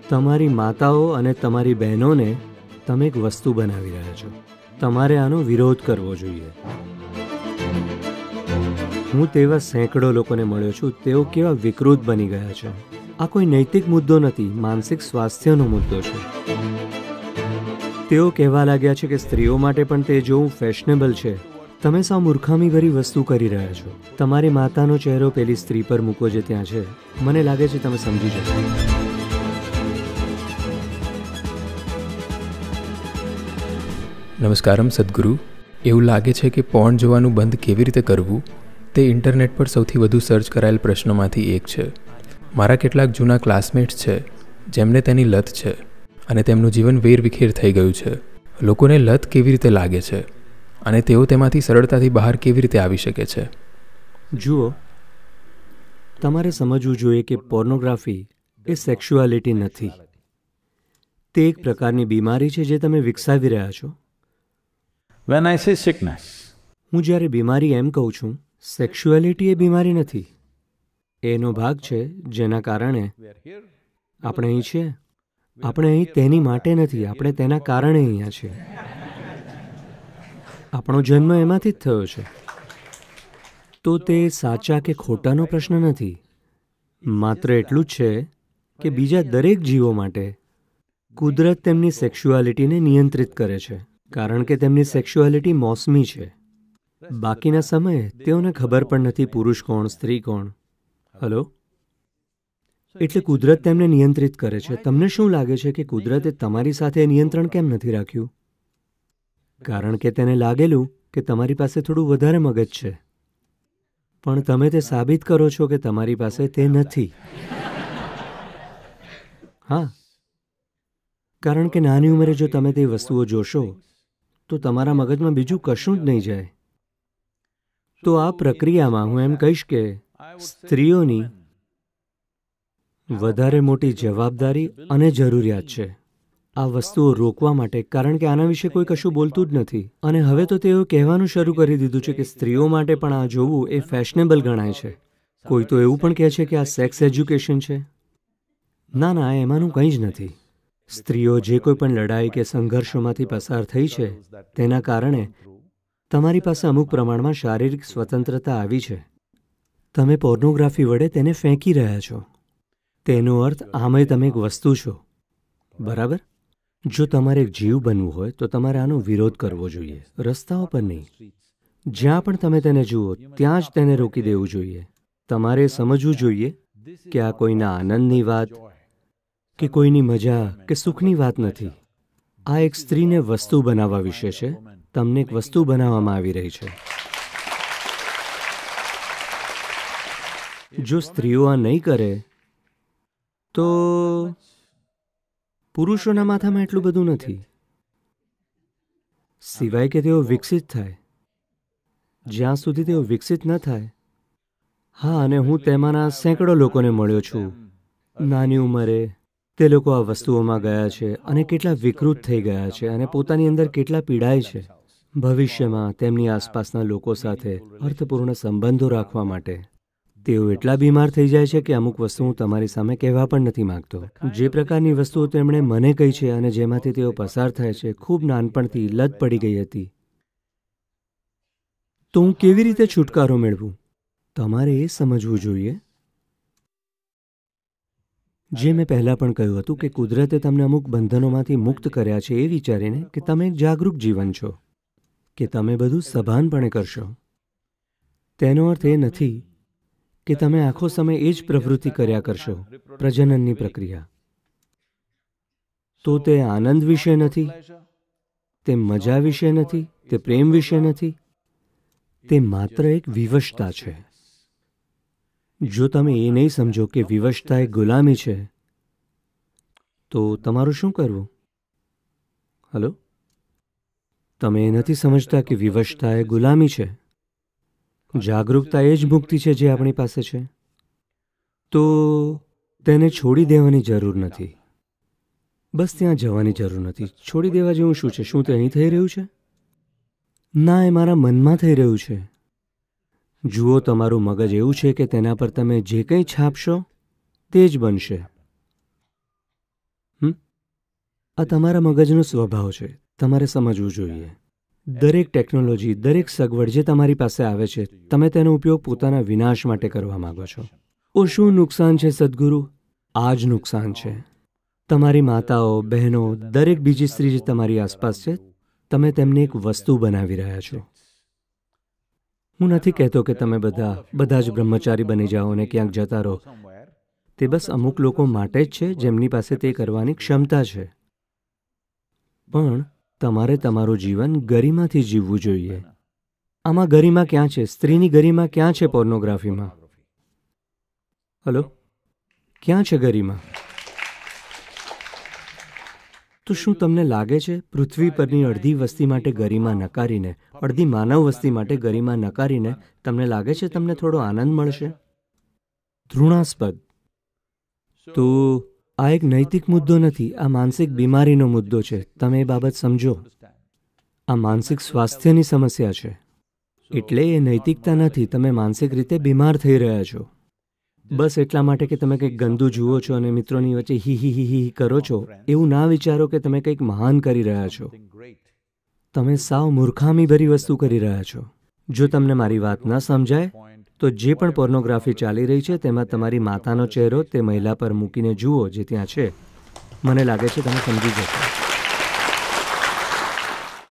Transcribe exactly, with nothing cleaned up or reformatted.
તમારી માતાઓ અને તમારી બહેનોને તમે એક વસ્તુ બનાવી રહ્યા છો. તમારે આનો વિરોધ કરવો જોઈએ. હું તેવા સેંકડો લોકોને મળ્યો છું, તેઓ કેવા વિકૃત બની ગયા છે. આ કોઈ નૈતિક મુદ્દો નથી, માનસિક સ્વાસ્થ્યનો મુદ્દો છે. તેઓ કહેવા લાગ્યા છે કે સ્ત્રીઓ માટે પણ તે જોવું ફેશનેબલ છે. તમે સાવ મૂર્ખામીભરી વસ્તુ કરી રહ્યા છો. તમારી માતાનો ચહેરો પેલી સ્ત્રી પર મૂકો જે ત્યાં છે. મને લાગે છે તમે સમજી જશો. નમસ્કારમ સદગુરુ. એવું લાગે છે કે પોર્ન જોવાનું બંધ કેવી રીતે કરવું તે ઇન્ટરનેટ પર સૌથી વધુ સર્ચ કરાયેલ પ્રશ્નોમાંથી એક છે. મારા કેટલાક જૂના ક્લાસમેટ્સ છે જેમને તેની લત છે અને તેમનું જીવન વેરવિખેર થઈ ગયું છે. લોકોને લત કેવી રીતે લાગે છે અને તેઓ તેમાંથી સરળતાથી બહાર કેવી રીતે આવી શકે છે? જુઓ, તમારે સમજવું જોઈએ કે પોર્નોગ્રાફી એ સેક્સ્યુઆલિટી નથી. તે એક પ્રકારની બીમારી છે જે તમે વિકસાવી રહ્યા છો. When I say sickness, હું જ્યારે બીમારી એમ કહું છું, સેક્સ્યુઆલિટી એ બીમારી નથી. એનો ભાગ છે જેના કારણે આપણે અહીં છીએ. આપણે અહીં તેની માટે નથી, આપણે તેના કારણે અહીંયા છીએ. આપણો જન્મ એમાંથી જ થયો છે. તો તે સાચા કે ખોટાનો પ્રશ્ન નથી. માત્ર એટલું જ છે કે બીજા દરેક જીવો માટે કુદરત તેમની સેક્સ્યુઆલિટીને નિયંત્રિત કરે છે, કારણ કે તેમની સેક્સ્યુઆલિટી મોસમી છે. બાકીના સમયે તેઓને ખબર પણ નથી પુરુષ કોણ, સ્ત્રી કોણ. હલો? એટલે કુદરત તેમને નિયંત્રિત કરે છે. તમને શું લાગે છે કે કુદરતે તમારી સાથે નિયંત્રણ કેમ નથી રાખ્યું? કારણ કે તેને લાગેલું કે તમારી પાસે થોડું વધારે મગજ છે. પણ તમે તે સાબિત કરો છો કે તમારી પાસે તે નથી. હા, કારણ કે નાની ઉંમરે જો તમે તે વસ્તુઓ જોશો તો તમારા મગજમાં બીજું કશું જ નહીં જાય. તો આ પ્રક્રિયામાં હું એમ કહીશ કે સ્ત્રીઓની વધારે મોટી જવાબદારી અને જરૂરિયાત છે આ વસ્તુઓ રોકવા માટે, કારણ કે આના વિશે કોઈ કશું બોલતું જ નથી. અને હવે તો તેઓ કહેવાનું શરૂ કરી દીધું છે કે સ્ત્રીઓ માટે પણ આ જોવું એ ફેશનેબલ ગણાય છે. કોઈ તો એવું પણ કહે છે કે આ સેક્સ એજ્યુકેશન છે. ના ના, એમાંનું કંઈ જ નથી. સ્ત્રીઓ જે કોઈ પણ લડાઈ કે સંઘર્ષોમાંથી પસાર થઈ છે તેના કારણે તમારી પાસે અમુક પ્રમાણમાં શારીરિક સ્વતંત્રતા આવી છે. તમે પોર્નોગ્રાફી વડે તેને ફેંકી રહ્યા છો. તેનો અર્થ આમે તમે એક વસ્તુ છો, બરાબર? જો તમારે એક જીવ બનવું હોય તો તમારે આનો વિરોધ કરવો જોઈએ, રસ્તાઓ પર નહીં. જ્યાં પણ તમે તેને જુઓ ત્યાં જ તેને રોકી દેવું જોઈએ. તમારે સમજવું જોઈએ કે આ કોઈના આનંદની વાત કે કોઈની મજા કે સુખની વાત નથી. આ એક સ્ત્રીને વસ્તુ બનાવવા વિશે છે. તમને એક વસ્તુ બનાવવામાં આવી રહી છે. જો સ્ત્રીઓ આ નહીં કરે તો પુરુષોના માથામાં એટલું બધું નથી, સિવાય કે તેઓ વિકસિત થાય. જ્યાં સુધી તેઓ વિકસિત ન થાય. હા, અને હું તેમાંના સેંકડો લોકોને મળ્યો છું નાની ઉંમરે. તે લોકો આ વસ્તુઓમાં ગયા છે અને કેટલા વિકૃત થઈ ગયા છે અને પોતાની અંદર કેટલા પીડાય છે. ભવિષ્યમાં તેમની આસપાસના લોકો સાથે અર્થપૂર્ણ સંબંધો રાખવા માટે તેઓ એટલા બીમાર થઈ જાય છે કે અમુક વસ્તુ હું તમારી સામે કહેવા પણ નથી માગતો. જે પ્રકારની વસ્તુઓ તેમણે મને કહી છે અને જેમાંથી તેઓ પસાર થાય છે, ખૂબ નાનપણથી લત પડી ગઈ હતી. તો હું કેવી રીતે છુટકારો મેળવું? તમારે એ સમજવું જોઈએ, જે મેં પહેલાં પણ કહ્યું હતું, કે કુદરતે તમને અમુક બંધનોમાંથી મુક્ત કર્યા છે એ વિચારીને કે તમે એક જાગૃત જીવન છો, કે તમે બધું સભાનપણે કરશો. તેનો અર્થ એ નથી કે તમે આખો સમય એ જ પ્રવૃત્તિ કર્યા કરશો, પ્રજનનની પ્રક્રિયા. તો તે આનંદ વિશે નથી, તે મજા વિશે નથી, તે પ્રેમ વિશે નથી. તે માત્ર એક વિવશતા છે. જો તમે એ નહીં સમજો કે વિવશતા એક ગુલામી છે તો તમારું શું કરવું? હલો? તમે એ નથી સમજતા કે વિવશતા એ ગુલામી છે. જાગૃતતા એ જ મુક્તિ છે જે આપણી પાસે છે. તો તેને છોડી દેવાની જરૂર નથી. બસ ત્યાં જવાની જરૂર નથી. છોડી દેવા જેવું શું છે? શું તે અહીં થઈ રહ્યું છે? ના, એ મારા મનમાં થઈ રહ્યું છે. જુઓ, તમારું મગજ એવું છે કે તેના પર તમે જે કંઈ છાપશો તે જ બનશે. હમ આ તમારા મગજનો સ્વભાવ છે. તમારે સમજવું જોઈએ. દરેક ટેકનોલોજી, દરેક સગવડ જે તમારી પાસે આવે છે, તમે તેનો ઉપયોગ પોતાના વિનાશ માટે કરવા માંગો છો. ઓ શું નુકસાન છે સદ્ગુરુ? આ જ નુકસાન છે. તમારી માતાઓ, બહેનો, દરેક બીજી સ્ત્રી જે તમારી આસપાસ છે, તમે તેમને એક વસ્તુ બનાવી રહ્યા છો. હું નથી કહેતો કે તમે બધા બધા જ બ્રહ્મચારી બની જાઓ અને ક્યાંક જતા રહો. તે બસ અમુક લોકો માટે જ છે જેમની પાસે તે કરવાની ક્ષમતા છે. પણ તમારે તમારું જીવન ગરિમાથી જીવવું જોઈએ. આમાં ગરિમા ક્યાં છે? સ્ત્રીની ગરિમા ક્યાં છે પોર્નોગ્રાફીમાં? હલો, ક્યાં છે ગરિમા? તો શું તમને લાગે છે પૃથ્વી પરની અડધી વસ્તી માટે ગરિમા નકારીને, અડધી માનવ વસ્તી માટે ગરિમા નકારીને તમને લાગે છે તમને થોડો આનંદ મળશે? ઘૃણાસ્પદ. તો આ એક નૈતિક મુદ્દો નથી, આ માનસિક બીમારીનો મુદ્દો છે. તમે એ બાબત સમજો. આ માનસિક સ્વાસ્થ્યની સમસ્યા છે. એટલે એ નૈતિકતા નથી. તમે માનસિક રીતે બીમાર થઈ રહ્યા છો. બસ એટલા માટે કે તમે કંઈક ગંદુ જુઓ છો અને મિત્રોની વચ્ચે હી હી હી હી કરો છો, એવું ના વિચારો કે તમે કંઈક મહાન કરી રહ્યા છો. તમે સાવ મૂર્ખામીભરી વસ્તુ કરી રહ્યા છો. જો તમને મારી વાત ન સમજાય તો જે પણ પોર્નોગ્રાફી ચાલી રહી છે તેમાં તમારી માતાનો ચહેરો તે મહિલા પર મૂકીને જુઓ જે ત્યાં છે. મને લાગે છે તમે સમજી જશો.